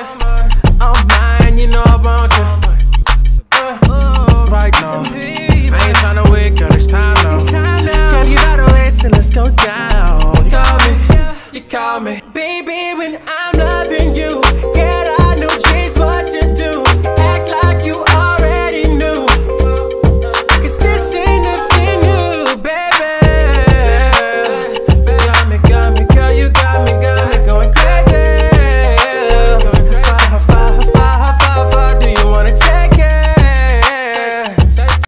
I'm mine, you know I want you. Right now, I ain't tryna wait, girl, it's time now. Girl, you gotta wait, so let's go down.